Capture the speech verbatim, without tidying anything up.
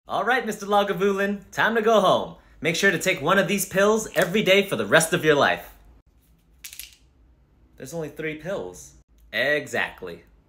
Alright, Mister Lagavulin, time to go home. Make sure to take one of these pills every day for the rest of your life. There's only three pills. Exactly.